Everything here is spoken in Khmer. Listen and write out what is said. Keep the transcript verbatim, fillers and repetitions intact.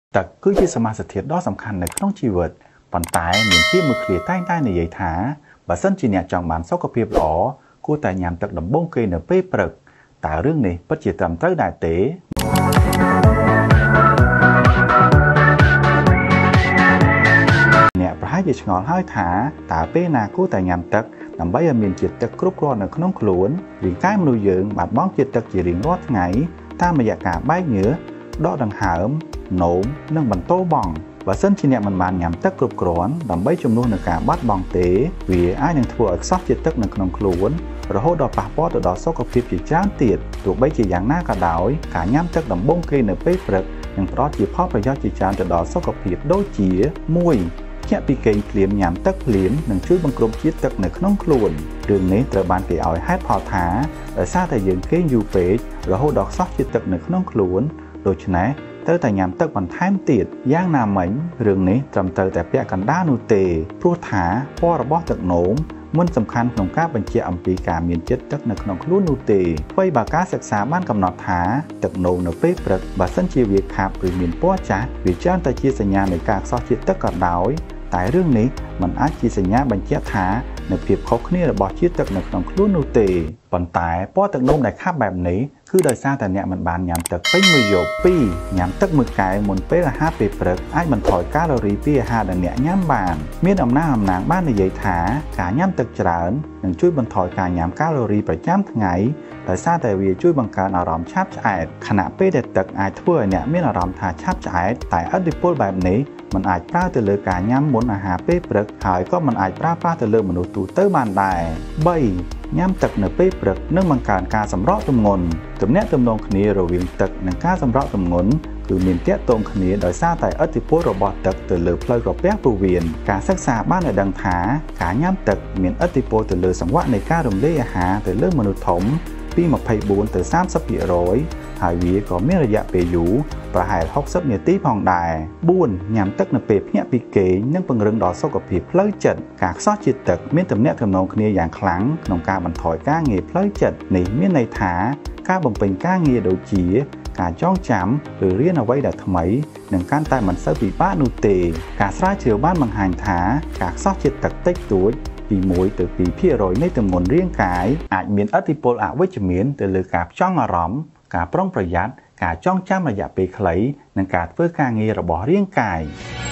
แต่គឺជាសមាសធាតុដ៏សំខាន់នៅក្នុងជីវិតប៉ុន្តែមានពាក្យមួយឃ្លាតែងតែនិយាយថាបើសិនជាអ្នកចង់បានសុខភាពល្អគួរតែញ៉ាំទឹកដំបូងគេនៅពេលព្រឹកតើរឿងនេះពិតជាត្រឹមត្រូវដែរទេអ្នកប្រហែលជាឆ្ងល់ហើយថាតើពេលណាគួរតែញ៉ាំទឹកដើម្បីឲ្យមានជាតិទឹកគ្រប់គ្រាន់នៅក្នុងខ្លួនរាងកាយមនុស្សយើងបាត់បង់ជាតិទឹកជារៀងរាល់ថ្ងៃតាមរយៈការបែកញើសដកដង្ហើមនោមនិងបន្តបង់បើសិនជាអ្នកមិនបានញ៉ាំទឹកគ្រប់គ្រាន់ដើម្បីជំនួសនឹងការបាត់បង់ទេវាអាចនឹងធ្វើឲ្យខ្សោះជាតិទឹកនៅក្នុងខ្លួនរហូតដល់ប៉ះពាល់ទៅដល់សុខភាពជាច្រើនទៀតទោះបីជាយ៉ាងណាក៏ដោយការញ៉ាំទឹកដំបូងគេនៅពេលព្រឹកនឹងផ្ដល់ជាផលប្រយោជន៍ជាច្រើនទៅដល់សុខភាពដូចជាមួយភ្ញាក់ពីគេងភ្លាមញ៉ាំទឹកភ្លាមនឹងជួយបង្គ្រប់ជាតិទឹកនៅក្នុងខ្លួនរឿងនេះត្រូវបានគេឲ្យហេតុផលថាដោយសារតែយើងគេងយូរពេករហូតដល់ខ្សោះជាតិទឹកនៅក្នុងខ្លួនដូច្នេះត្រូវតែញ៉ាំទឹកបន្ថែមទៀតយ៉ាងណាមិញរឿងនេះត្រឹមត្រូវតែពាក់កណ្ដាលនោះទេព្រោះថាពណ៌របស់ទឹកនោមមិនសំខាន់ក្នុងការបញ្ជាក់អំពីការមានជាតិទឹកនៅក្នុងខ្លួននោះទេអ្វីបើការសិក្សាបានកំណត់ថាទឹកនោមនៅពេលព្រឹកបើសិនជាវាខាប់ឬមានពណ៌ចាស់វាច្រើនតែជាសញ្ញានៃការខ្សោះជាតិទឹកក៏ដោយតែរឿងនេះมันអាចជាសញ្ញាបញ្ជាក់ថានៅភាពខុសគ្នារបស់ជាតិទឹកនៅក្នុងខ្លួននោះទេប៉ុន្តែពណ៌ទឹកនោមដែលខាប់បែបនេះគឺដោយសារតែអ្នកមិនបានញ៉ាំទឹកពេញមួយយប់ពីរញ៉ាំទឹកមួយកែវមុនពេលអាហារពេលព្រឹកអាចបន្ថយកាឡូរីពីអាហារដែលអ្នកញ៉ាំបានមានអំណាចអំណាងបាននិយាយថាការញ៉ាំទឹកច្រើននឹងជួយបន្ថយការញ៉ាំកាឡូរីប្រចាំថ្ងៃដោយសារតែវាជួយបង្កើនអារម្មណ៍ឆាប់ឆ្អែតខណៈពេលដែលទឹកអាចធ្វើឲ្យអ្នកមានអារម្មណ៍ថាឆាប់ឆ្អែតតែឥទ្ធិពលបែបនេះมันអាចប្រើទៅលើការញ៉ាំមុនអាហារពេលព្រឹកហើយក៏มันអាចប្រើប្រាស់ទៅលើមនុស្សទូទៅបានដែរបីញ៉ាំទឹកនៅពេលព្រឹកនឹងបង្កើនការសម្រកទម្ងន់ទំនាក់ទំនងគ្នារវាងទឹកនិងការសម្រកទម្ងន់គឺមានទាក់ទងគ្នាដោយសារតែឥទ្ធិពលរបស់ទឹកទៅលើផ្លូវក្រពះពោះវៀនការសិក្សាបានឲ្យដឹងថាការញ៉ាំទឹកមានឥទ្ធិពលទៅលើសង្វាក់នៃការរំលាយអាហារទៅលើមនុស្សធំពីម្ភៃបួនទៅសាមសិបភាគរយហើយវាក៏មានរយៈពេលយូរប្រហែលហុកសិបនាទីផងដែរបួនញ៉ាំទឹកនៅពេលភ្ញាក់ពីគេងនិងពង្រឹងដល់សុខភាពផ្លូវចិត្តការខ្សោះជាតិទឹកមានទំនាក់ទំនងគ្នាយ៉ាងខ្លាំងក្នុងការបន្ថយការងារផ្លូវចិត្តនេះមានន័យថាការបំពេញការងារដូចជាការចងចាំឬរៀនអ្វីដែលថ្មីនឹងកាន់តែមិនសូវពិបាកនោះទេការស្រាវជ្រាវបានបង្ហាញថាការខ្សោះជាតិទឹកតិចតួចពីមួយទៅពីរភាគរយនៃទម្ងន់រាងកាយអាចមានឥទ្ធិពលអវិជ្ជមានទៅលើការផ្ចង់អារម្មណ៍ការប្រុងប្រយ័ត្នការចងចាំរយៈពេលខ្លីនិងការធ្វើការងាររបស់រាងកាយ